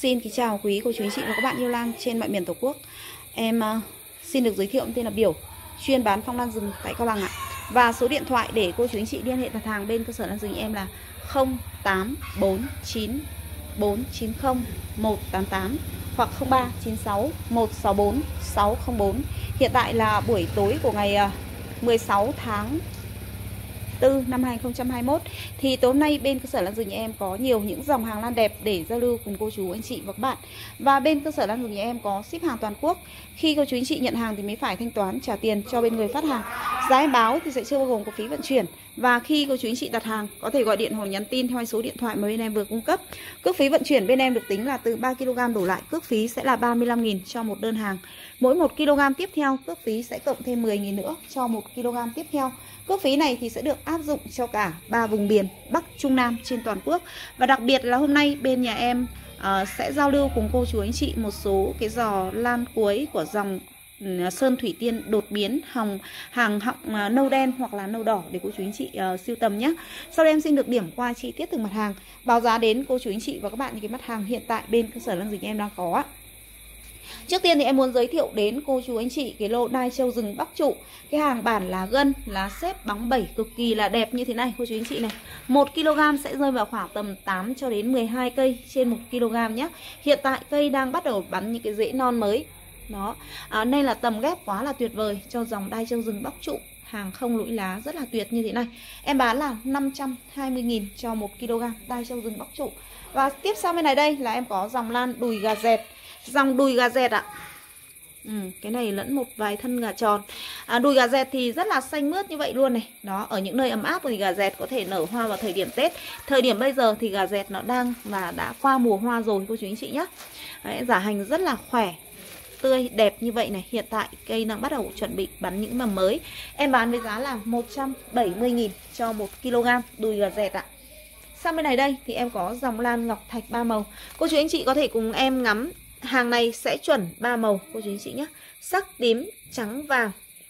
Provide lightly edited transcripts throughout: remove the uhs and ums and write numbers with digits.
Xin kính chào quý cô chú anh chị và các bạn yêu lan trên mọi miền Tổ quốc. Em xin được giới thiệu tên là Biểu, chuyên bán phong lan rừng tại Cao Bằng ạ. Và số điện thoại để cô chú anh chị liên hệ đặt hàng bên cơ sở lan rừng em là 0849 490 188 hoặc 0396 164 604. Hiện tại là buổi tối của ngày 16 tháng 4 năm 2021 thì tối nay bên cơ sở lan rừng nhà em có nhiều những dòng hàng lan đẹp để giao lưu cùng cô chú anh chị và các bạn. Và bên cơ sở lan rừng nhà em có ship hàng toàn quốc. Khi cô chú anh chị nhận hàng thì mới phải thanh toán trả tiền cho bên người phát hàng. Giá em báo thì sẽ chưa bao gồm có phí vận chuyển. Và khi cô chú anh chị đặt hàng có thể gọi điện hoặc nhắn tin theo số điện thoại mà bên em vừa cung cấp. Cước phí vận chuyển bên em được tính là từ 3 kg đổ lại, cước phí sẽ là 35.000 cho một đơn hàng. Mỗi 1 kg tiếp theo cước phí sẽ cộng thêm 10.000 nữa cho 1 kg tiếp theo. Cước phí này thì sẽ được áp dụng cho cả 3 vùng miền Bắc, Trung, Nam trên toàn quốc. Và đặc biệt là hôm nay bên nhà em sẽ giao lưu cùng cô chú anh chị một số cái giò lan cuối của dòng Sơn Thủy Tiên đột biến hàng họng nâu đen hoặc là nâu đỏ để cô chú anh chị sưu tầm nhé. Sau đây em xin được điểm qua chi tiết từng mặt hàng, báo giá đến cô chú anh chị và các bạn những cái mặt hàng hiện tại bên cơ sở lan rừng em đang có. Trước tiên thì em muốn giới thiệu đến cô chú anh chị cái lô đai trâu rừng Bắc Trụ. Cái hàng bản lá gân, lá xếp bóng bẩy cực kỳ là đẹp như thế này cô chú anh chị này. 1 kg sẽ rơi vào khoảng tầm 8 cho đến 12 cây trên 1 kg nhé. Hiện tại cây đang bắt đầu bắn những cái rễ non mới. Đó, nên là tầm ghép quá là tuyệt vời cho dòng đai trâu rừng Bắc Trụ. Hàng không lũi lá rất là tuyệt như thế này. Em bán là 520.000 cho 1 kg đai trâu rừng Bắc Trụ. Và tiếp sau bên này đây là em có dòng lan đùi gà dẹt. Dòng đùi gà dẹt ạ. Cái này lẫn một vài thân gà tròn. Đùi gà dẹt thì rất là xanh mướt như vậy luôn này. Đó, ở những nơi ấm áp thì gà dẹt có thể nở hoa vào thời điểm Tết. Thời điểm bây giờ thì gà dẹt nó đang và đã qua mùa hoa rồi cô chú anh chị nhé. Đấy, giả hành rất là khỏe, tươi, đẹp như vậy này. Hiện tại cây đang bắt đầu chuẩn bị bắn những mầm mới. Em bán với giá là 170.000 cho 1 kg đùi gà dẹt ạ. Sang bên này đây thì em có dòng lan ngọc thạch 3 màu. Cô chú anh chị có thể cùng em ngắm. Hàng này sẽ chuẩn 3 màu cô chú anh chị nhé. Sắc, tím, trắng, vàng.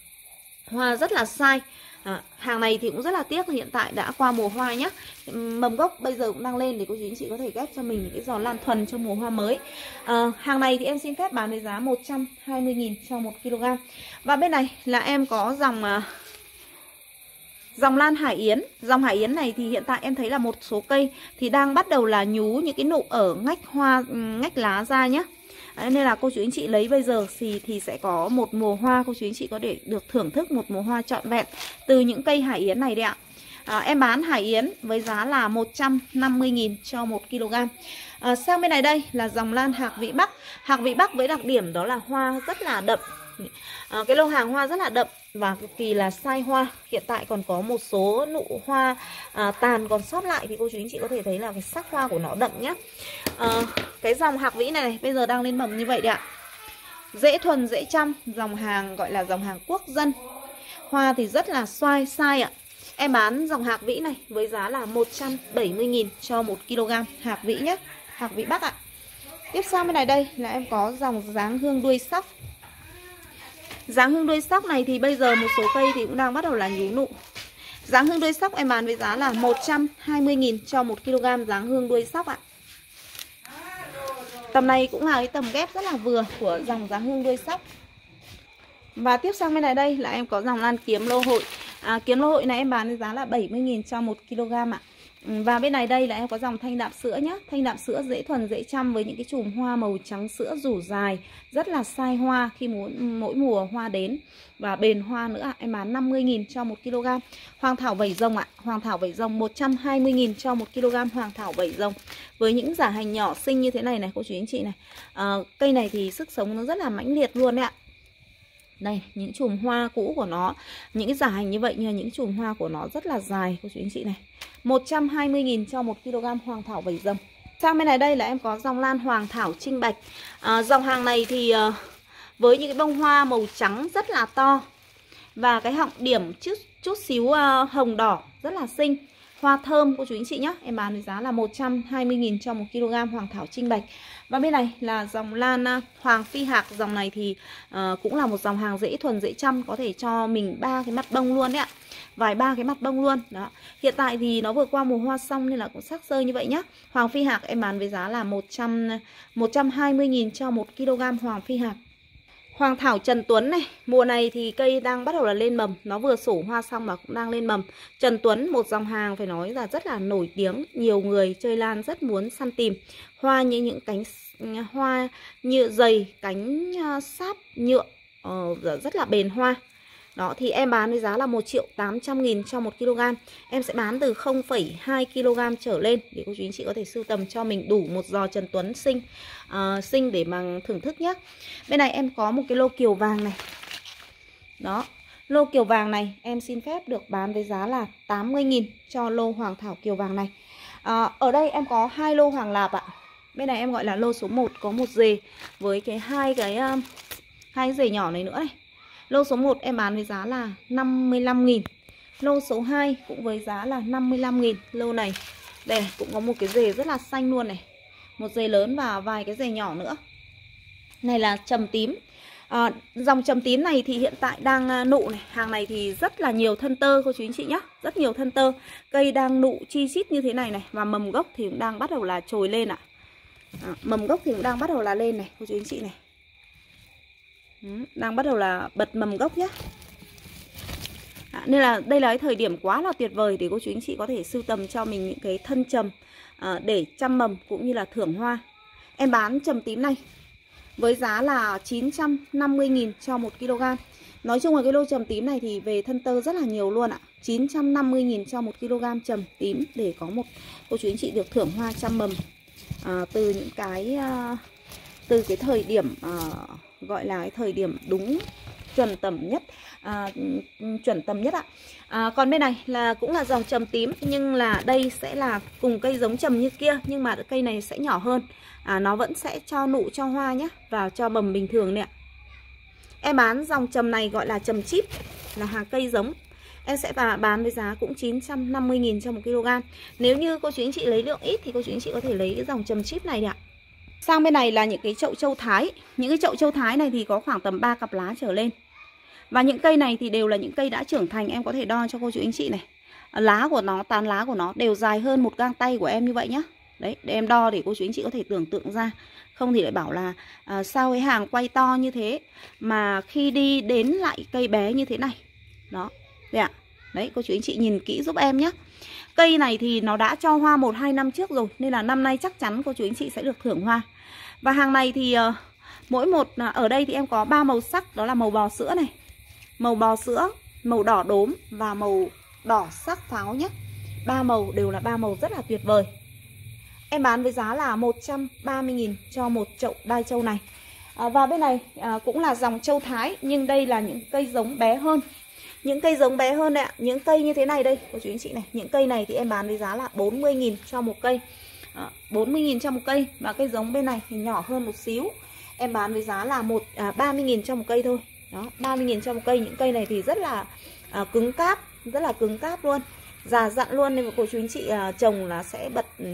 Hoa rất là sai. Hàng này thì cũng rất là tiếc, hiện tại đã qua mùa hoa nhé. Mầm gốc bây giờ cũng đang lên để cô chú anh chị có thể ghép cho mình những cái giò lan thuần cho mùa hoa mới. Hàng này thì em xin phép bán với giá 120.000 cho 1 kg. Và bên này là em có dòng lan Hải Yến. Dòng Hải Yến này thì hiện tại em thấy là một số cây thì đang bắt đầu là nhú những cái nụ ở ngách hoa, ngách lá ra nhé. Nên là cô chú anh chị lấy bây giờ thì sẽ có một mùa hoa, cô chú anh chị có thể được thưởng thức một mùa hoa trọn vẹn từ những cây Hải Yến này đấy ạ. Em bán Hải Yến với giá là 150.000 cho 1 kg. Sang bên này đây là dòng lan Hạc Vĩ Bắc. Hạc Vĩ Bắc với đặc điểm đó là hoa rất là đậm. Cái lô hàng hoa rất là đậm và cực kỳ là sai hoa. Hiện tại còn có một số nụ hoa tàn còn sót lại thì cô chú anh chị có thể thấy là cái sắc hoa của nó đậm nhé. Cái dòng Hạc Vĩ này bây giờ đang lên mầm như vậy đấy ạ. Dễ thuần dễ chăm, dòng hàng gọi là dòng hàng quốc dân. Hoa thì rất là sai ạ. Em bán dòng Hạc Vĩ này với giá là 170.000 cho 1 kg Hạc Vĩ nhé. Hạc Vĩ Bắc ạ. Tiếp sang bên này đây là em có dòng dáng hương đuôi sóc. Dáng hương đuôi sóc này thì bây giờ một số cây thì cũng đang bắt đầu là nhú nụ. Dáng hương đuôi sóc em bán với giá là 120.000 cho 1 kg dáng hương đuôi sóc ạ. Tầm này cũng là cái tầm ghép rất là vừa của dòng dáng hương đuôi sóc. Và tiếp sang bên này đây là em có dòng lan kiếm lô hội. Kiếm lô hội này em bán với giá là 70.000 cho 1 kg ạ. Và bên này đây là em có dòng thanh đạm sữa nhé. Thanh đạm sữa dễ thuần dễ chăm với những cái chùm hoa màu trắng sữa rủ dài, rất là sai hoa khi mỗi mùa hoa đến. Và bền hoa nữa ạ. Em bán 50.000 cho 1 kg. Hoàng thảo vẩy rồng ạ. Hoàng thảo vẩy rồng 120.000 cho 1 kg hoàng thảo vẩy rồng. Với những giả hành nhỏ xinh như thế này này cô chú anh chị này. Cây này thì sức sống nó rất là mãnh liệt luôn đấy ạ. Đây, những chùm hoa cũ của nó, những cái giả hành như vậy, như là những chùm hoa của nó rất là dài cô chú anh chị này. 120.000 cho 1 kg hoàng thảo vẩy rồng. Sang bên này đây là em có dòng lan hoàng thảo trinh bạch. Dòng hàng này thì với những cái bông hoa màu trắng rất là to và cái họng điểm chút xíu hồng đỏ rất là xinh. hoa thơm cô chú anh chị nhé. Em bán với giá là 120.000 cho 1 kg hoàng thảo trinh bạch. Và bên này là dòng lan hoàng phi hạc. Dòng này thì cũng là một dòng hàng dễ thuần dễ chăm, có thể cho mình 3 cái mặt bông luôn đấy ạ. Vài 3 cái mặt bông luôn. Đó. Hiện tại thì nó vừa qua mùa hoa xong nên là cũng sắc rơi như vậy nhá. Hoàng phi hạc em bán với giá là 120.000 cho 1 kg hoàng phi hạc. Hoàng thảo Trần Tuấn này, mùa này thì cây đang bắt đầu là lên mầm, nó vừa sổ hoa xong và cũng đang lên mầm. Trần Tuấn một dòng hàng phải nói là rất là nổi tiếng, nhiều người chơi lan rất muốn săn tìm. Hoa như những cánh hoa nhựa dày, cánh sáp nhựa rất là bền hoa. Đó thì em bán với giá là 1.800.000 cho 1 kg. Em sẽ bán từ 0,2 kg trở lên để cô chú anh chị có thể sưu tầm cho mình đủ một giò Trần Tuấn xinh để mà thưởng thức nhé. Bên này em có một cái lô kiều vàng này. Đó, lô kiều vàng này em xin phép được bán với giá là 80.000 cho lô hoàng thảo kiều vàng này. Ở đây em có 2 lô hoàng lạp ạ. Bên này em gọi là lô số 1 có một dề với hai cái dề nhỏ này nữa này. Lô số 1 em bán với giá là 55.000. Lô số 2 cũng với giá là 55.000. Lô này, đây này, cũng có một cái rề rất là xanh luôn này. Một rề lớn và vài cái rề nhỏ nữa. Này là trầm tím. Dòng trầm tím này thì hiện tại đang nụ này. Hàng này thì rất là nhiều thân tơ cô chú anh chị nhé. Rất nhiều thân tơ. Cây đang nụ chi chít như thế này này. Và mầm gốc thì cũng đang bắt đầu là trồi lên ạ. Mầm gốc thì cũng đang bắt đầu là lên này cô chú anh chị này. Đang bắt đầu là bật mầm gốc nhé. Nên là đây là cái thời điểm quá là tuyệt vời để cô chú anh chị có thể sưu tầm cho mình những cái thân trầm để chăm mầm cũng như là thưởng hoa. Em bán trầm tím này với giá là 950.000 cho 1 kg. Nói chung là cái lô trầm tím này thì về thân tơ rất là nhiều luôn ạ. 950.000 cho 1 kg trầm tím để có một cô chú anh chị được thưởng hoa chăm mầm từ những cái từ cái thời điểm gọi là cái thời điểm đúng chuẩn tầm nhất, chuẩn tầm nhất ạ. Còn bên này là cũng là dòng trầm tím, nhưng là đây sẽ là cùng cây giống trầm như kia, nhưng mà cây này sẽ nhỏ hơn. Nó vẫn sẽ cho nụ cho hoa nhé, và cho mầm bình thường nè ạ. Em bán dòng trầm này gọi là trầm chip, là hàng cây giống. Em sẽ bán với giá cũng 950.000 cho 1 kg. Nếu như cô chú anh chị lấy lượng ít thì cô chú anh chị có thể lấy cái dòng trầm chip này nè ạ. Sang bên này là những cái chậu châu Thái. Những cái chậu châu Thái này thì có khoảng tầm 3 cặp lá trở lên. Và những cây này thì đều là những cây đã trưởng thành. Em có thể đo cho cô chú anh chị này. Lá của nó, tán lá của nó đều dài hơn một gang tay của em như vậy nhá. Đấy, để em đo để cô chú anh chị có thể tưởng tượng ra. Không thì lại bảo là sao cái hàng quay to như thế mà khi đi đến lại cây bé như thế này. Đó, đây ạ. Đấy, cô chú anh chị nhìn kỹ giúp em nhé. Cây này thì nó đã cho hoa 1-2 năm trước rồi, nên là năm nay chắc chắn cô chú anh chị sẽ được thưởng hoa. Và hàng này thì mỗi một, ở đây thì em có 3 màu sắc. Đó là màu bò sữa này, màu bò sữa, màu đỏ đốm và màu đỏ sắc pháo nhé. 3 màu đều là 3 màu rất là tuyệt vời. Em bán với giá là 130.000 cho một chậu đai châu này. Và bên này cũng là dòng châu Thái, nhưng đây là những cây giống bé hơn. Những cây giống bé hơn đấy ạ. Những cây như thế này đây cô chú anh chị này. Những cây này thì em bán với giá là 40.000 cho một cây. 40.000 cho một cây. Và cây giống bên này thì nhỏ hơn một xíu. Em bán với giá là 30.000 cho một cây thôi. Đó, 30.000 cho một cây. Những cây này thì rất là cứng cáp. Rất là cứng cáp luôn. Già dặn luôn, nên mà cô chú anh chị trồng là sẽ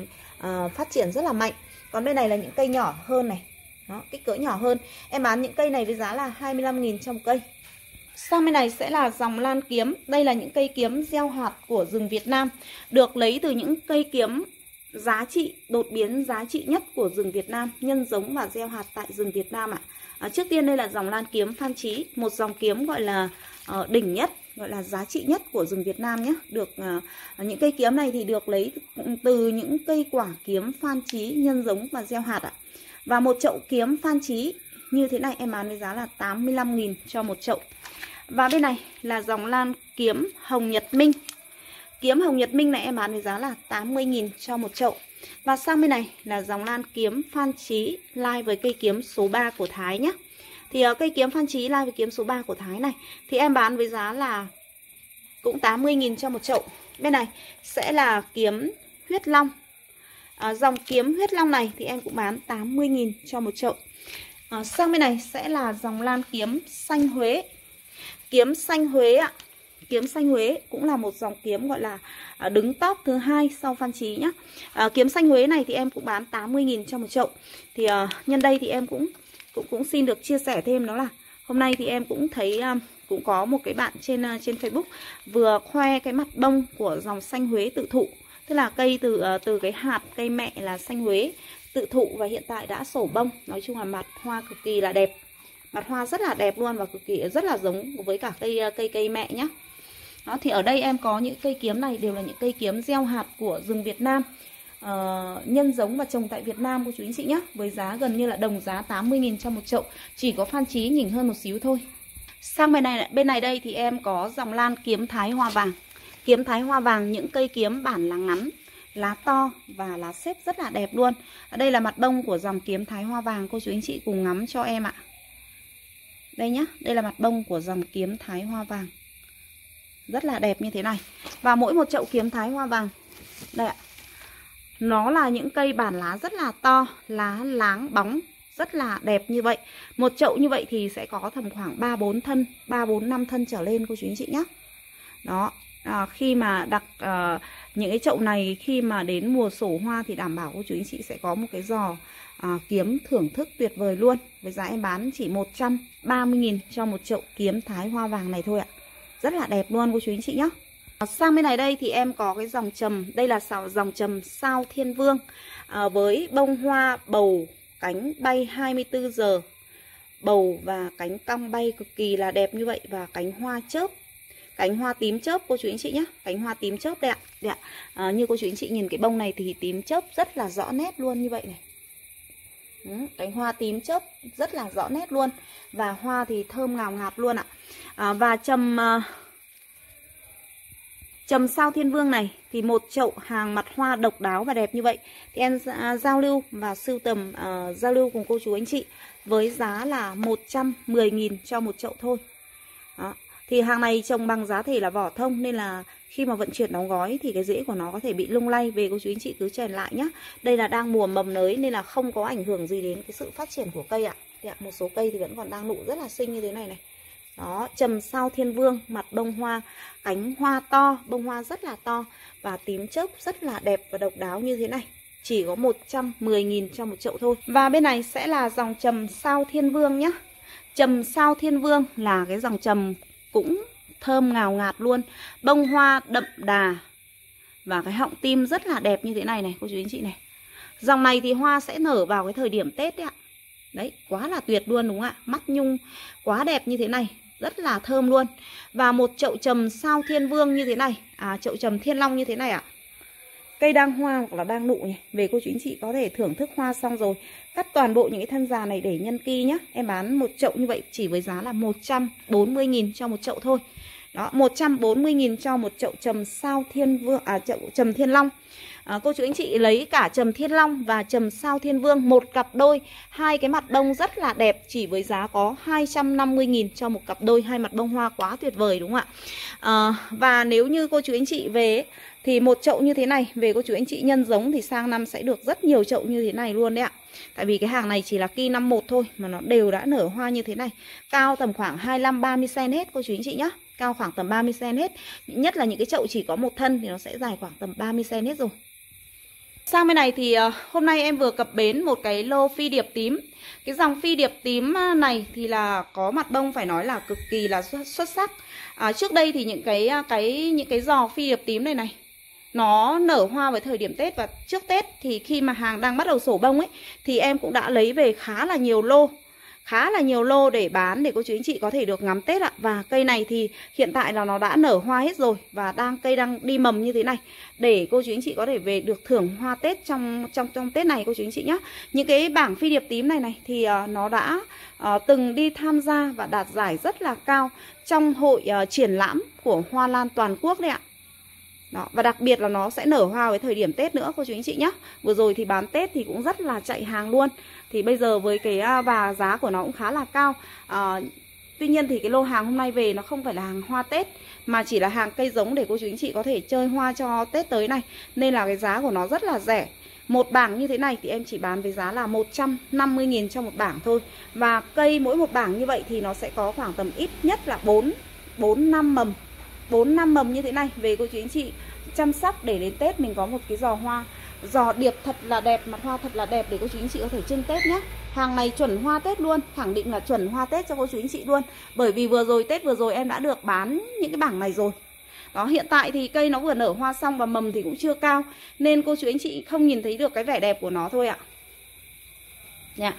phát triển rất là mạnh. Còn bên này là những cây nhỏ hơn này. Đó, kích cỡ nhỏ hơn. Em bán những cây này với giá là 25.000 cho một cây. Sang bên này sẽ là dòng lan kiếm. Đây là những cây kiếm gieo hạt của rừng Việt Nam, được lấy từ những cây kiếm giá trị, đột biến giá trị nhất của rừng Việt Nam, nhân giống và gieo hạt tại rừng Việt Nam ạ. Trước tiên đây là dòng lan kiếm Phan Chí, một dòng kiếm gọi là đỉnh nhất, gọi là giá trị nhất của rừng Việt Nam nhé. Được những cây kiếm này thì được lấy từ những cây quả kiếm Phan Chí, nhân giống và gieo hạt ạ. Và một chậu kiếm Phan Chí như thế này em bán với giá là 85.000 cho một chậu. Và bên này là dòng lan kiếm Hồng Nhật Minh. Kiếm Hồng Nhật Minh này em bán với giá là 80.000 cho một chậu. Và sang bên này là dòng lan kiếm Phan Chí lai với cây kiếm số 3 của Thái nhé. Thì cây kiếm Phan Chí lai với kiếm số 3 của Thái này thì em bán với giá là cũng 80.000 cho một chậu. Bên này sẽ là kiếm Huyết Long. Dòng kiếm Huyết Long này thì em cũng bán 80.000 cho một chậu. Sang bên này sẽ là dòng lan kiếm Xanh Huế. Kiếm Xanh Huế ạ. Kiếm xanh Huế cũng là một dòng kiếm gọi là đứng top thứ 2 sau Phan Chí nhá. Kiếm xanh Huế này thì em cũng bán 80.000 cho một chậu. Thì nhân đây thì em cũng xin được chia sẻ thêm, đó là hôm nay thì em cũng thấy cũng có một cái bạn trên Facebook vừa khoe cái mặt bông của dòng xanh Huế tự thụ. Tức là cây từ cái hạt cây mẹ là xanh Huế tự thụ và hiện tại đã sổ bông. Nói chung là mặt hoa cực kỳ là đẹp. Mặt hoa rất là đẹp luôn và cực kỳ rất là giống với cả cây mẹ nhá. Đó, thì ở đây em có những cây kiếm này đều là những cây kiếm gieo hạt của rừng Việt Nam, nhân giống và trồng tại Việt Nam cô chú anh chị nhé. Với giá gần như là đồng giá 80.000 cho một chậu, chỉ có Phan Chí nhỉnh hơn một xíu thôi. Sang bên này đây thì em có dòng lan kiếm Thái Hoa Vàng. Kiếm Thái Hoa Vàng, những cây kiếm bản lá ngắn, lá to và lá xếp rất là đẹp luôn. Ở đây là mặt bông của dòng kiếm Thái Hoa Vàng, cô chú anh chị cùng ngắm cho em ạ. Đây nhá, đây là mặt bông của dòng kiếm Thái Hoa Vàng. Rất là đẹp như thế này. Và mỗi một chậu kiếm Thái Hoa Vàng đây ạ, nó là những cây bản lá rất là to, lá láng bóng rất là đẹp như vậy. Một chậu như vậy thì sẽ có tầm khoảng 3-4 thân, 3-4-5 thân trở lên cô chú anh chị nhé. Đó, khi mà đặt những cái chậu này khi mà đến mùa sổ hoa thì đảm bảo cô chú anh chị sẽ có một cái giò kiếm thưởng thức tuyệt vời luôn. Với giá em bán chỉ 130.000 cho một chậu kiếm Thái Hoa Vàng này thôi ạ. Rất là đẹp luôn cô chú anh chị nhé. Sang bên này đây thì em có cái dòng trầm. Đây là dòng trầm Sao Thiên Vương, với bông hoa bầu, cánh bay 24 giờ, bầu và cánh cong bay cực kỳ là đẹp như vậy. Và cánh hoa chớp, cánh hoa tím chớp cô chú anh chị nhé. Cánh hoa tím chớp đẹp, đẹp. Như cô chú anh chị nhìn cái bông này thì tím chớp rất là rõ nét luôn như vậy này. Cánh hoa tím chớp rất là rõ nét luôn. Và hoa thì thơm ngào ngạt luôn ạ. Và trầm Sao Thiên Vương này thì một chậu hàng mặt hoa độc đáo và đẹp như vậy thì em giao lưu và sưu tầm giao lưu cùng cô chú anh chị với giá là 110.000 cho một chậu thôi. Đó. Thì hàng này trồng bằng giá thể là vỏ thông nên là khi mà vận chuyển đóng gói thì cái rễ của nó có thể bị lung lay, về cô chú anh chị cứ chèn lại nhé. Đây là đang mùa mầm nới nên là không có ảnh hưởng gì đến cái sự phát triển của cây ạ. Một số cây thì vẫn còn đang nụ rất là xinh như thế này này. Đó, trầm Sao Thiên Vương, mặt bông hoa, cánh hoa to, bông hoa rất là to và tím chớp rất là đẹp và độc đáo như thế này. Chỉ có 110.000 cho một chậu thôi. Và bên này sẽ là dòng trầm Sao Thiên Vương nhé. Trầm Sao Thiên Vương là cái dòng trầm cũng thơm ngào ngạt luôn. Bông hoa đậm đà và cái họng tim rất là đẹp như thế này này cô chú anh chị này. Dòng này thì hoa sẽ nở vào cái thời điểm Tết đấy ạ. Đấy, quá là tuyệt luôn đúng không ạ? Mắt nhung quá đẹp như thế này, rất là thơm luôn. Và một chậu trầm Sao Thiên Vương như thế này, chậu trầm Thiên Long như thế này ạ. Cây đang hoa hoặc là đang nụ nhỉ. Về cô chú anh chị có thể thưởng thức hoa xong rồi cắt toàn bộ những cái thân già này để nhân ki nhá. Em bán một chậu như vậy chỉ với giá là 140.000 cho một chậu thôi. Đó, 140.000 cho một chậu trầm Sao Thiên Vương, chậu trầm Thiên Long. Cô chú anh chị lấy cả trầm Thiên Long và trầm Sao Thiên Vương một cặp đôi, hai cái mặt bông rất là đẹp, chỉ với giá có 250.000 cho một cặp đôi, hai mặt bông hoa quá tuyệt vời đúng không ạ? Và nếu như cô chú anh chị về thì một chậu như thế này về cô chú anh chị nhân giống thì sang năm sẽ được rất nhiều chậu như thế này luôn đấy ạ. Tại vì cái hàng này chỉ là ki 51 thôi mà nó đều đã nở hoa như thế này. Cao tầm khoảng 25-30 cm hết cô chú anh chị nhá. Cao khoảng tầm 30 cm hết. Nhất là những cái chậu chỉ có một thân thì nó sẽ dài khoảng tầm 30 cm hết rồi. Sang bên này thì hôm nay em vừa cập bến một cái lô phi điệp tím. Cái dòng phi điệp tím này thì là có mặt bông phải nói là cực kỳ là xuất sắc. Trước đây thì những cái giò phi điệp tím này nó nở hoa với thời điểm Tết, và trước Tết thì khi mà hàng đang bắt đầu sổ bông ấy thì em cũng đã lấy về khá là nhiều lô để bán để cô chú anh chị có thể được ngắm Tết ạ. Và cây này thì hiện tại là nó đã nở hoa hết rồi và cây đang đi mầm như thế này để cô chú anh chị có thể về được thưởng hoa Tết trong Tết này cô chú anh chị nhé. Những cái bảng phi điệp tím này thì nó đã từng đi tham gia và đạt giải rất là cao trong hội triển lãm của hoa lan toàn quốc đấy ạ. Đó, và đặc biệt là nó sẽ nở hoa với thời điểm Tết nữa cô chú anh chị nhé. Vừa rồi thì bán Tết thì cũng rất là chạy hàng luôn. Thì bây giờ với cái và giá của nó cũng khá là cao. Tuy nhiên thì cái lô hàng hôm nay về nó không phải là hàng hoa Tết mà chỉ là hàng cây giống để cô chú anh chị có thể chơi hoa cho Tết tới này. Nên là cái giá của nó rất là rẻ. Một bảng như thế này thì em chỉ bán với giá là 150.000 cho một bảng thôi. Và cây mỗi một bảng như vậy thì nó sẽ có khoảng tầm ít nhất là 4-5 mầm. 4-5 mầm như thế này về cô chú anh chị chăm sóc để đến Tết mình có một cái giò hoa, giò điệp thật là đẹp, mặt hoa thật là đẹp để cô chú anh chị có thể trưng Tết nhé. Hàng này chuẩn hoa Tết luôn, khẳng định là chuẩn hoa Tết cho cô chú anh chị luôn. Bởi vì vừa rồi Tết vừa rồi em đã được bán những cái bảng này rồi. Đó, hiện tại thì cây nó vừa nở hoa xong và mầm thì cũng chưa cao, nên cô chú anh chị không nhìn thấy được cái vẻ đẹp của nó thôi ạ. Nha.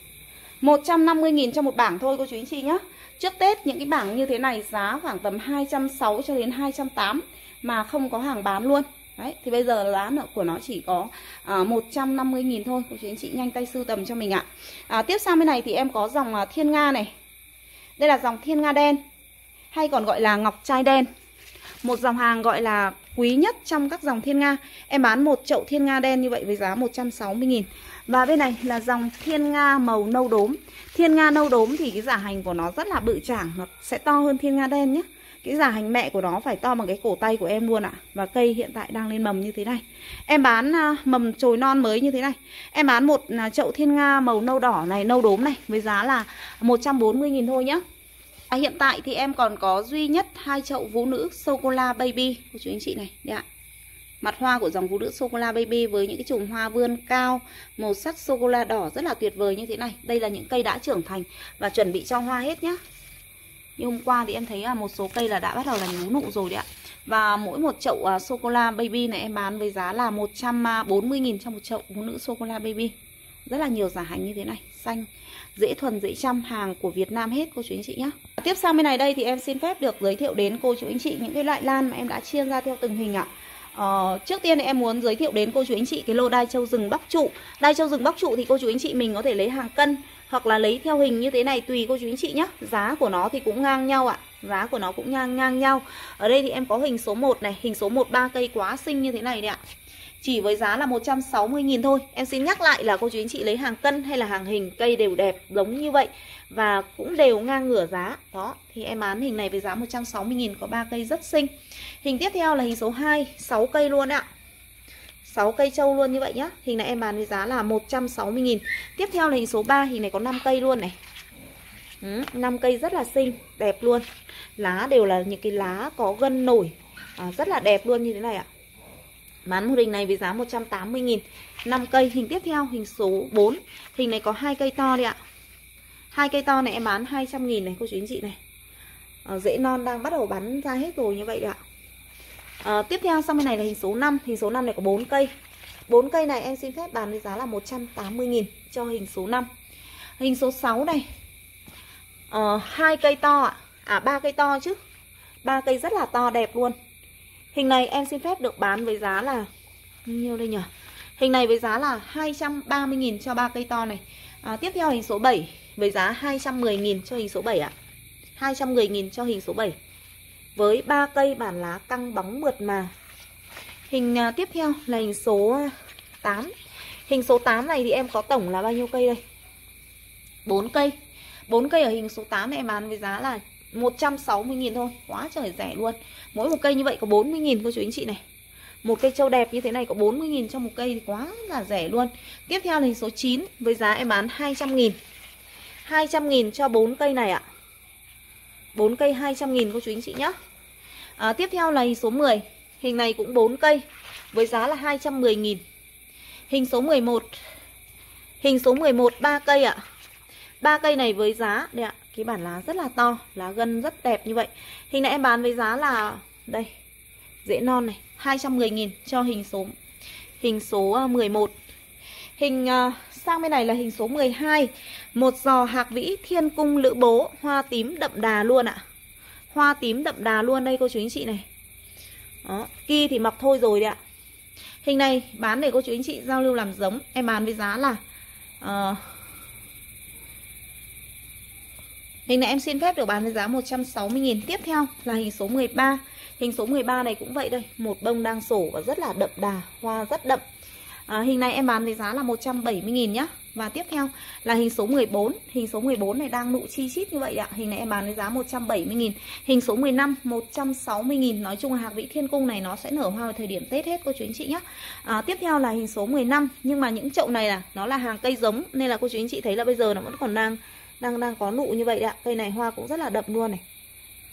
150.000 cho một bảng thôi cô chú anh chị nhé. Trước Tết những cái bảng như thế này giá khoảng tầm 260 cho đến 280 mà không có hàng bán luôn. Đấy, thì bây giờ giá của nó chỉ có 150.000 thôi. Cô chú anh chị nhanh tay sưu tầm cho mình ạ. Tiếp sang bên này thì em có dòng thiên nga này. Đây là dòng thiên nga đen, hay còn gọi là ngọc trai đen. Một dòng hàng gọi là quý nhất trong các dòng thiên nga. Em bán một chậu thiên nga đen như vậy với giá 160.000. Và bên này là dòng thiên nga màu nâu đốm. Thiên nga nâu đốm thì cái giả hành của nó rất là bự chảng, nó sẽ to hơn thiên nga đen nhé. Cái giả hành mẹ của nó phải to bằng cái cổ tay của em luôn ạ. Và cây hiện tại đang lên mầm như thế này. Em bán mầm chồi non mới như thế này. Em bán một chậu thiên nga màu nâu đỏ này, nâu đốm này với giá là 140.000 thôi nhé. Hiện tại thì em còn có duy nhất 2 chậu vũ nữ sô-cô-la baby của chú anh chị này. Đấy ạ. Mặt hoa của dòng vũ nữ sô-cô-la baby với những cái chùm hoa vươn cao, màu sắc sô-cô-la đỏ rất là tuyệt vời như thế này. Đây là những cây đã trưởng thành và chuẩn bị cho hoa hết nhá. Như hôm qua thì em thấy là một số cây là đã bắt đầu là nhú nụ rồi đấy ạ. Và mỗi một chậu sô-cô-la baby này em bán với giá là 140.000 cho một chậu vũ nữ sô-cô-la baby. Rất là nhiều giả hành như thế này, xanh, dễ thuần, dễ chăm, hàng của Việt Nam hết cô chú anh chị nhé. Tiếp sang bên này đây thì em xin phép được giới thiệu đến cô chú anh chị những cái loại lan mà em đã chia ra theo từng hình ạ. Trước tiên thì em muốn giới thiệu đến cô chú anh chị cái lô đai châu rừng bóc trụ. Đai châu rừng bóc trụ thì cô chú anh chị mình có thể lấy hàng cân hoặc là lấy theo hình như thế này tùy cô chú anh chị nhé. Giá của nó thì cũng ngang nhau ạ. Giá của nó cũng ngang nhau. Ở đây thì em có hình số 1 này, hình số 1 3 cây quá xinh như thế này đấy ạ. Chỉ với giá là 160.000 thôi. Em xin nhắc lại là cô chú anh chị lấy hàng cân hay là hàng hình, cây đều đẹp giống như vậy và cũng đều ngang ngửa giá. Đó, thì em bán hình này với giá 160.000, có 3 cây rất xinh. Hình tiếp theo là hình số 2, 6 cây luôn ạ. 6 cây trâu luôn như vậy nhá. Hình này em bán với giá là 160.000. Tiếp theo là hình số 3, hình này có 5 cây luôn này. 5 cây rất là xinh, đẹp luôn. Lá đều là những cái lá có gân nổi, rất là đẹp luôn như thế này ạ. Bán một hình này với giá 180.000, 5 cây. Hình tiếp theo hình số 4. Hình này có 2 cây to đi ạ. 2 cây to này em bán 200.000 này cô chú anh chị này. Rễ non đang bắt đầu bắn ra hết rồi như vậy ạ. Tiếp theo sang bên này là hình số 5. Hình số 5 này có 4 cây. 4 cây này em xin phép bán với giá là 180.000 cho hình số 5. Hình số 6 này 2 cây to ạ. 3 cây to chứ. 3 cây rất là to đẹp luôn. Hình này em xin phép được bán với giá là nhiêu đây nhỉ? Hình này với giá là 230.000 cho 3 cây to này. Tiếp theo hình số 7 với giá 210.000 cho hình số 7 ạ. 210.000 cho hình số 7. Với 3 cây bản lá căng bóng mượt mà. Hình tiếp theo là hình số 8. Hình số 8 này thì em có tổng là bao nhiêu cây đây? 4 cây. 4 cây ở hình số 8 này em bán với giá là 160.000 thôi, quá trời rẻ luôn. Mỗi một cây như vậy có 40.000 cô chú anh chị này. Một cây trâu đẹp như thế này có 40.000 cho một cây thì quá là rẻ luôn. Tiếp theo là hình số 9 với giá em bán 200.000. 200.000 cho 4 cây này ạ. 4 cây 200.000 cô chú anh chị nhé. Tiếp theo là hình số 10. Hình này cũng 4 cây với giá là 210.000. Hình số 11. Hình số 11 3 cây ạ. 3 cây này với giá đây ạ, cái bản lá rất là to, lá gân rất đẹp như vậy. Hình này em bán với giá là đây, rễ non này, 210.000 cho hình số 11. Hình sang bên này là hình số 12. Một giò hạc vĩ thiên cung lữ bố, hoa tím đậm đà luôn ạ. Hoa tím đậm đà luôn đây cô chú anh chị này. Đó, kỳ thì mọc thôi rồi đấy ạ. Hình này bán để cô chú anh chị giao lưu làm giống. Em bán với giá là hình này em xin phép được bán với giá 160.000. Tiếp theo là hình số 13. Hình số 13 này cũng vậy đây, một bông đang sổ và rất là đậm đà, hoa rất đậm. Hình này em bán với giá là 170.000 nhá. Và tiếp theo là hình số 14. Hình số 14 này đang nụ chi chít như vậy ạ. Hình này em bán với giá 170.000. Hình số 15 160.000. Nói chung là hạc vĩ thiên cung này nó sẽ nở hoa vào thời điểm Tết hết cô chú anh chị nhé. Tiếp theo là hình số 15. Nhưng mà những chậu này là nó là hàng cây giống nên là cô chú anh chị thấy là bây giờ nó vẫn còn đang có nụ như vậy ạ. Cây này hoa cũng rất là đậm luôn này.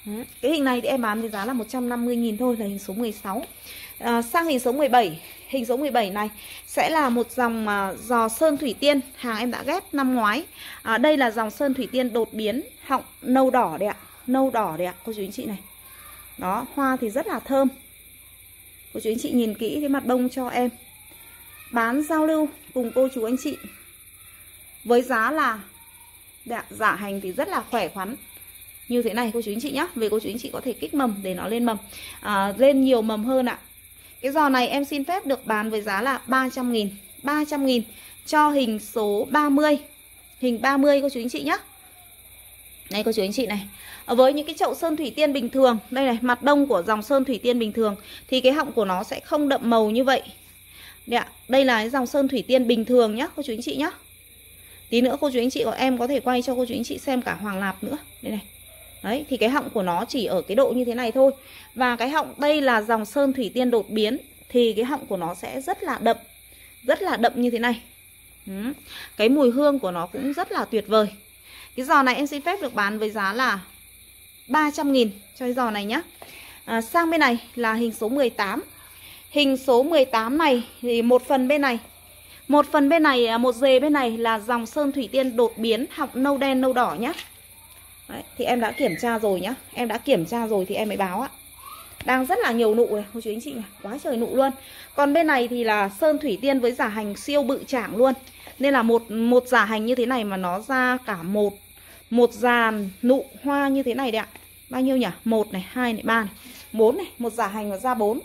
Cái hình này thì em bán với giá là 150.000 thôi, là hình số 16. Sang hình số 17. Hình số 17 này sẽ là một dòng giò sơn thủy tiên, hàng em đã ghép năm ngoái. Đây là dòng sơn thủy tiên đột biến, họng nâu đỏ đấy ạ. Nâu đỏ đấy ạ, cô chú anh chị này. Đó, hoa thì rất là thơm. Cô chú anh chị nhìn kỹ cái mặt bông cho em. Bán giao lưu cùng cô chú anh chị với giá là giả hành thì rất là khỏe khoắn như thế này cô chú anh chị nhá. Về cô chú anh chị có thể kích mầm để nó lên mầm, lên nhiều mầm hơn ạ. Cái giò này em xin phép được bán với giá là 300.000. 300.000 cho hình số 30. Hình 30 cô chú anh chị nhá. Đây cô chú anh chị này. Với những cái chậu sơn thủy tiên bình thường, đây này, mặt đông của dòng sơn thủy tiên bình thường thì cái họng của nó sẽ không đậm màu như vậy. Đây là cái dòng sơn thủy tiên bình thường nhá cô chú anh chị nhá. Tí nữa cô chú anh chị của em có thể quay cho cô chú anh chị xem cả hoàng lạp nữa. Đây này. Đấy, thì cái họng của nó chỉ ở cái độ như thế này thôi. Và cái họng đây là dòng sơn thủy tiên đột biến thì cái họng của nó sẽ rất là đậm. Rất là đậm như thế này. Cái mùi hương của nó cũng rất là tuyệt vời. Cái giò này em xin phép được bán với giá là 300.000 cho cái giò này nhá. Sang bên này là hình số 18. Hình số 18 này thì một phần bên này, một dề bên này là dòng sơn thủy tiên đột biến, họng nâu đen nâu đỏ nhá. Đấy, thì em đã kiểm tra rồi nhá. Em đã kiểm tra rồi thì em mới báo ạ. Đang rất là nhiều nụ này, cô chú anh chị này, quá trời nụ luôn. Còn bên này thì là sơn thủy tiên với giả hành siêu bự chảng luôn. Nên là một giả hành như thế này mà nó ra cả một dàn nụ hoa như thế này đấy ạ. Bao nhiêu nhỉ? 1 này, 2 này, 3 này, 4 này, một giả hành mà ra 4.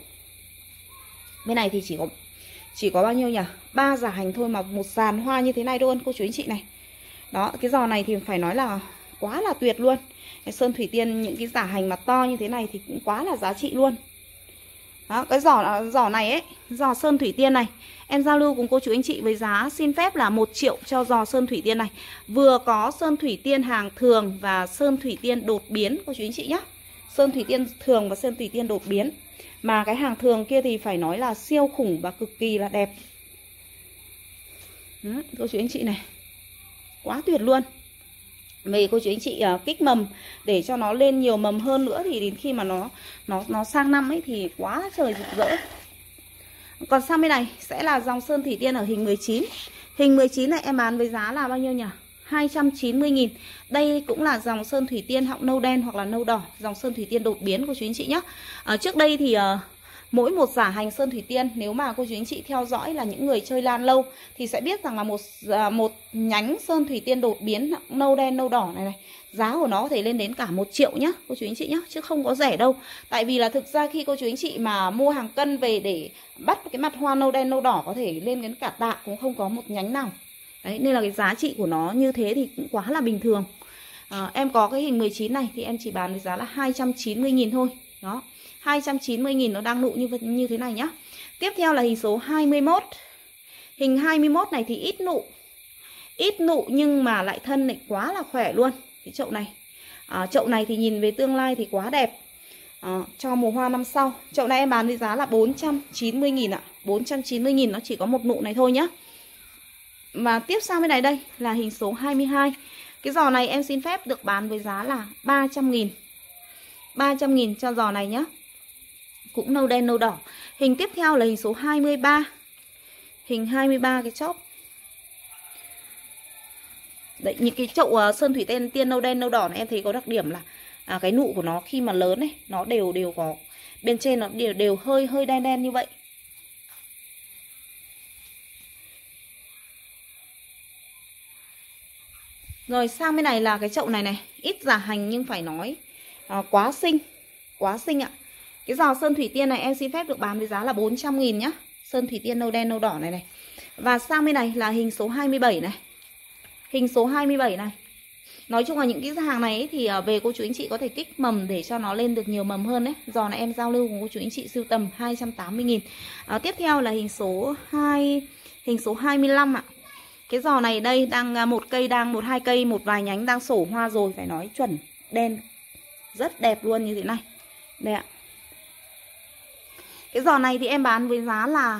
Bên này thì chỉ có bao nhiêu nhỉ? 3 giả hành thôi mà một dàn hoa như thế này luôn cô chú anh chị này. Đó, cái giò này thì phải nói là quá là tuyệt luôn. Cái sơn thủy tiên những cái giả hành mà to như thế này thì cũng quá là giá trị luôn. Đó, cái giỏ này ấy, giò sơn thủy tiên này em giao lưu cùng cô chú anh chị với giá xin phép là 1 triệu cho giò sơn thủy tiên này. Vừa có sơn thủy tiên hàng thường và sơn thủy tiên đột biến cô chú anh chị nhé. Sơn thủy tiên thường và sơn thủy tiên đột biến. Mà cái hàng thường kia thì phải nói là siêu khủng và cực kỳ là đẹp. Cô chú anh chị này, quá tuyệt luôn. Về cô chú anh chị kích mầm để cho nó lên nhiều mầm hơn nữa thì đến khi mà nó sang năm ấy thì quá trời rực rỡ. Còn sang bên này sẽ là dòng sơn thủy tiên ở hình 19. Hình 19 này em bán với giá là bao nhiêu nhỉ? 290.000. Đây cũng là dòng sơn thủy tiên họng nâu đen hoặc là nâu đỏ, dòng sơn thủy tiên đột biến cô chú anh chị nhé. Trước đây thì mỗi một giả hành sơn thủy tiên, nếu mà cô chú anh chị theo dõi là những người chơi lan lâu thì sẽ biết rằng là một nhánh sơn thủy tiên đột biến nâu đen nâu đỏ này giá của nó có thể lên đến cả 1 triệu nhá cô chú anh chị nhá, chứ không có rẻ đâu. Tại vì là thực ra khi cô chú anh chị mà mua hàng cân về để bắt cái mặt hoa nâu đen nâu đỏ có thể lên đến cả tạ cũng không có một nhánh nào. Đấy, nên là cái giá trị của nó như thế thì cũng quá là bình thường. Em có cái hình 19 này thì em chỉ bán với giá là 290.000 thôi. Đó, 290.000 nó đang nụ như thế này nhá. Tiếp theo là hình số 21. Hình 21 này thì ít nụ nhưng mà lại thân lại quá là khỏe luôn. Cái chậu này chậu này thì nhìn về tương lai thì quá đẹp. Cho mùa hoa năm sau. Chậu này em bán với giá là 490.000 ạ. 490.000 nó chỉ có một nụ này thôi nhá. Và tiếp sang bên này đây là hình số 22. Cái giò này em xin phép được bán với giá là 300.000. 300.000 cho giò này nhá. Cũng nâu đen nâu đỏ. Hình tiếp theo là hình số 23. Hình 23 cái chóp. Đấy, những cái chậu sơn thủy tiên nâu đen nâu đỏ này em thấy có đặc điểm là cái nụ của nó khi mà lớn ấy, nó đều có bên trên nó đều hơi đen đen như vậy. Rồi sang bên này là cái chậu này ít giả hành nhưng phải nói quá xinh ạ. Cái giò sơn thủy tiên này em xin phép được bán với giá là 400.000 nhá. Sơn thủy tiên nâu đen nâu đỏ này. Và sang bên này là hình số 27 này. Hình số 27 này. Nói chung là những cái hàng này ấy, thì về cô chú anh chị có thể kích mầm để cho nó lên được nhiều mầm hơn đấy. Giò này em giao lưu cùng cô chú anh chị sưu tầm 280.000. Tiếp theo là hình số 25 ạ. Cái giò này đây đang một hai cây, một vài nhánh đang sổ hoa rồi, phải nói chuẩn đen rất đẹp luôn như thế này. Đây ạ. Cái giò này thì em bán với giá là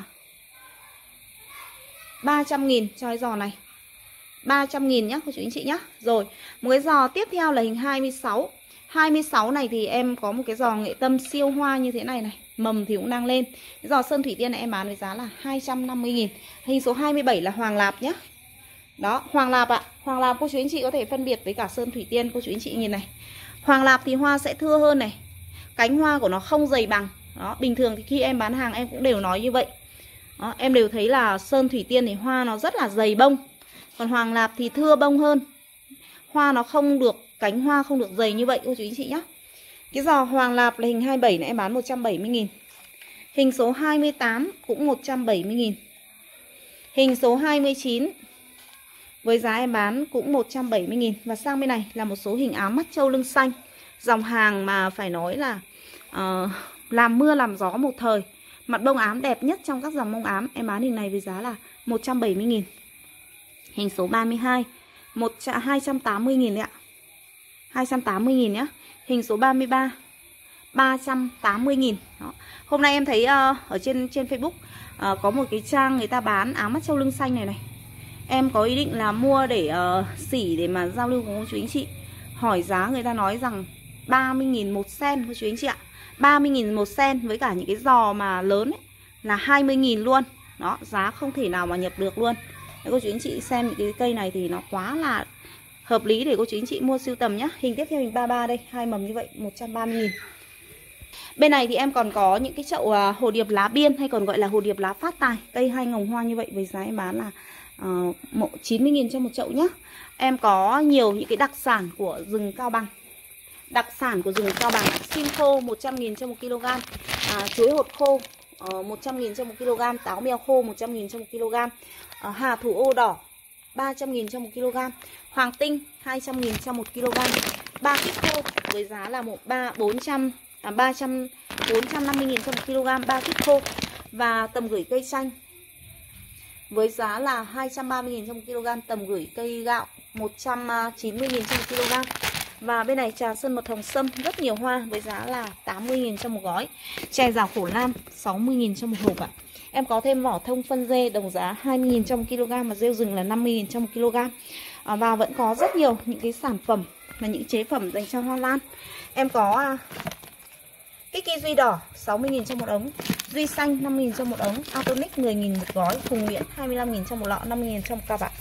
300.000 cho cái giò này. 300.000 nhá cô chú anh chị nhá. Rồi, một cái giò tiếp theo là hình 26. 26 này thì em có một cái giò nghệ tâm siêu hoa như thế này này. Mầm thì cũng đang lên. Cái giò sơn thủy tiên này em bán với giá là 250.000. Hình số 27 là hoàng lạp nhá. Đó, hoàng lạp ạ. Hoàng lạp cô chú anh chị có thể phân biệt với cả sơn thủy tiên. Cô chú anh chị nhìn này. Hoàng lạp thì hoa sẽ thưa hơn này. Cánh hoa của nó không dày bằng. Đó, bình thường thì khi em bán hàng em cũng đều nói như vậy. Đó, em đều thấy là sơn thủy tiên thì hoa nó rất là dày bông. Còn hoàng lạp thì thưa bông hơn. Hoa nó không được, cánh hoa không được dày như vậy cô chú anh chị nhé. Cái giò hoàng lạp là hình 27 này em bán 170.000. Hình số 28 cũng 170.000. Hình số 29 với giá em bán cũng 170.000. Và sang bên này là một số hình áo mắt trâu lưng xanh. Dòng hàng mà phải nói là làm mưa làm gió một thời. Mặt bông ám đẹp nhất trong các dòng bông ám. Em bán hình này với giá là 170.000. Hình số 32 280.000 đấy ạ. 280.000 nhá. Hình số 33 380.000. Hôm nay em thấy ở trên Facebook có một cái trang người ta bán áo mắt trâu lưng xanh này này. Em có ý định là mua để xỉ để mà giao lưu cùng cô chú anh chị. Hỏi giá người ta nói rằng 30.000 một sen cô chú anh chị ạ. 30.000 một sen với cả những cái giò mà lớn ấy, là 20.000 luôn. Đó, giá không thể nào mà nhập được luôn. Để cô chú anh chị xem những cái cây này thì nó quá là hợp lý để cô chú anh chị mua sưu tầm nhá. Hình tiếp theo hình 33 đây, hai mầm như vậy 130.000. Bên này thì em còn có những cái chậu hồ điệp lá biên hay còn gọi là hồ điệp lá phát tài. Cây hai ngồng hoa như vậy với giá em bán là 90.000 cho một chậu nhá. Em có nhiều những cái đặc sản của rừng Cao Bằng. Đặc sản của rừng Cao Bằng, sim khô 100.000 cho 1 kg, chuối hột khô 100.000 cho 1 kg, táo mèo khô 100.000 cho 1 kg, hà thủ ô đỏ 300.000 cho 1 kg, hoàng tinh 200.000 cho 1 kg, ba kít khô với giá là 450.000 cho 1 kg, ba kít khô. Và tầm gửi cây xanh với giá là 230.000 cho 1 kg, tầm gửi cây gạo 190.000 cho 1 kg. Và bên này trà sơn mật hồng sâm rất nhiều hoa với giá là 80.000 cho một gói. Chè rào khổ lam 60.000 cho một hộp ạ. Em có thêm vỏ thông phân dê đồng giá 20.000 cho 1 kg, mà rêu rừng là 50.000 cho 1 kg. Và vẫn có rất nhiều những cái sản phẩm là những chế phẩm dành cho hoa lan. Em có Kiki duy đỏ 60.000 cho một ống, duy xanh 5.000 cho một ống, Atonic 10.000 một gói, Phùng Nguyễn 25.000 cho một lọ, 50.000 cho một cặp ạ.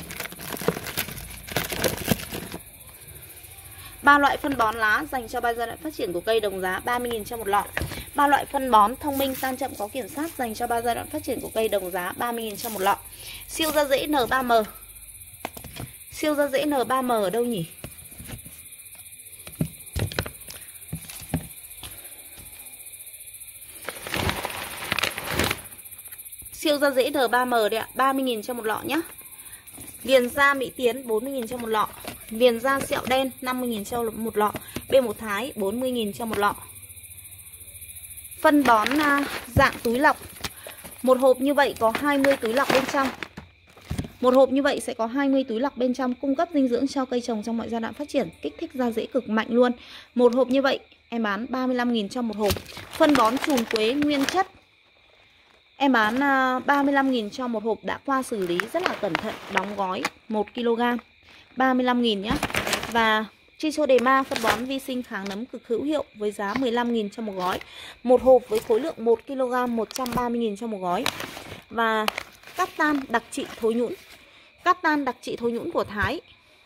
3 loại phân bón lá dành cho 3 giai đoạn phát triển của cây đồng giá 30.000 cho một lọ. 3 loại phân bón thông minh tan chậm có kiểm soát dành cho 3 giai đoạn phát triển của cây đồng giá 30.000 cho một lọ. Siêu da dễ N3M. Siêu da dễ N3M ở đâu nhỉ? Siêu da dễ N3M đấy ạ, 30.000 cho một lọ nhá. Viền da Mỹ Tiến 40.000 cho một lọ. Viền da sẹo đen 50.000 cho một lọ. B1 Thái 40.000 cho một lọ. Phân bón dạng túi lọc. Một hộp như vậy có 20 túi lọc bên trong. Một hộp như vậy sẽ có 20 túi lọc bên trong, cung cấp dinh dưỡng cho cây trồng trong mọi giai đoạn phát triển, kích thích da dễ cực mạnh luôn. Một hộp như vậy em bán 35.000 cho một hộp. Phân bón chùm quế nguyên chất em bán 35.000 cho một hộp, đã qua xử lý rất là cẩn thận, đóng gói 1 kg 35.000 nhé. Và Trichoderma phân bón vi sinh kháng nấm cực hữu hiệu với giá 15.000 cho một gói. Một hộp với khối lượng 1 kg 130.000 cho một gói. Và cát tan đặc trị thối nhũn. Cát tan đặc trị thối nhũn của Thái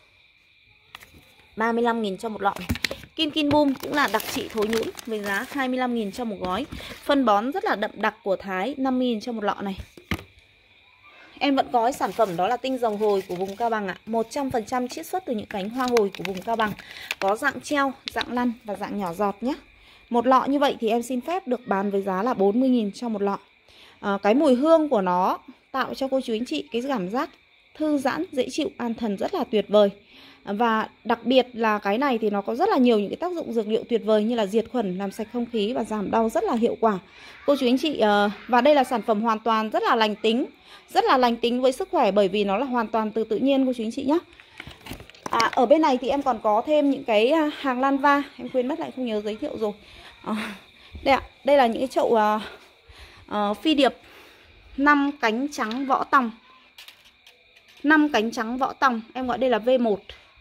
35.000 cho một lọ này. Kim Kin Boom cũng là đặc trị thối nhũn với giá 25.000 cho một gói. Phân bón rất là đậm đặc của Thái 50.000 cho một lọ này. Em vẫn có sản phẩm đó là tinh dầu hồi của vùng Cao Bằng ạ. 100% chiết xuất từ những cánh hoa hồi của vùng Cao Bằng. Có dạng treo, dạng lăn và dạng nhỏ giọt nhé. Một lọ như vậy thì em xin phép được bán với giá là 40.000 cho một lọ. Cái mùi hương của nó tạo cho cô chú anh chị cái cảm giác thư giãn, dễ chịu, an thần rất là tuyệt vời. Và đặc biệt là cái này thì nó có rất là nhiều những cái tác dụng dược liệu tuyệt vời như là diệt khuẩn, làm sạch không khí và giảm đau rất là hiệu quả. Cô chú anh chị, và đây là sản phẩm hoàn toàn rất là lành tính, rất là lành tính với sức khỏe bởi vì nó là hoàn toàn từ tự nhiên cô chú anh chị nhé. Ở bên này thì em còn có thêm những cái hàng lan va, em quên mất lại không nhớ giới thiệu rồi. Đây ạ, đây là những cái chậu phi điệp 5 cánh trắng võ tòng. 5 cánh trắng võ tòng, em gọi đây là V1.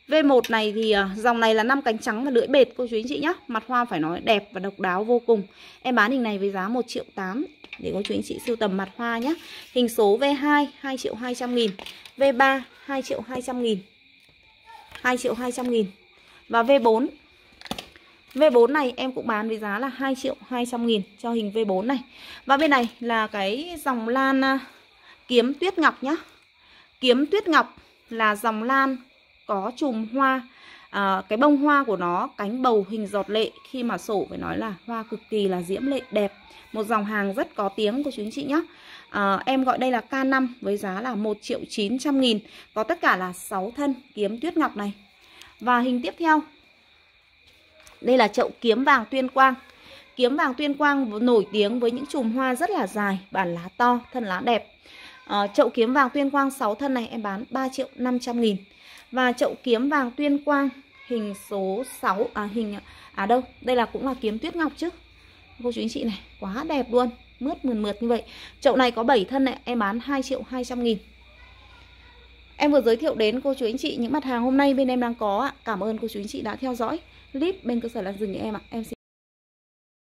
V1 này thì dòng này là 5 cánh trắng và lưỡi bệt cô chú anh chị nhé. Mặt hoa phải nói đẹp và độc đáo vô cùng. Em bán hình này với giá 1.8 triệu để cô chú anh chị sưu tầm mặt hoa nhé. Hình số V2 2.200.000, V3 2.200.000, 2.200.000. Và V4, V4 này em cũng bán với giá là 2.200.000 cho hình V4 này. Và bên này là cái dòng lan kiếm tuyết ngọc nhá. Kiếm tuyết ngọc là dòng lan có chùm hoa, cái bông hoa của nó cánh bầu hình giọt lệ. Khi mà sổ phải nói là hoa cực kỳ là diễm lệ đẹp. Một dòng hàng rất có tiếng của chú anh chị nhé. Em gọi đây là K5 với giá là 1.900.000. Có tất cả là 6 thân kiếm tuyết ngọc này. Và hình tiếp theo, đây là chậu kiếm vàng tuyên quang. Kiếm vàng tuyên quang nổi tiếng với những chùm hoa rất là dài, bản lá to, thân lá đẹp. Chậu kiếm vàng tuyên quang 6 thân này em bán 3.500.000. Và chậu kiếm vàng tuyên quang hình số 6, đây là cũng là kiếm tuyết ngọc chứ. Cô chú anh chị này, quá đẹp luôn, mướt mượt như vậy. Chậu này có 7 thân này, em bán 2.200.000. Em vừa giới thiệu đến cô chú anh chị những mặt hàng hôm nay bên em đang có ạ. Cảm ơn cô chú anh chị đã theo dõi clip bên cơ sở Lan Rừng nhà em ạ. Em xin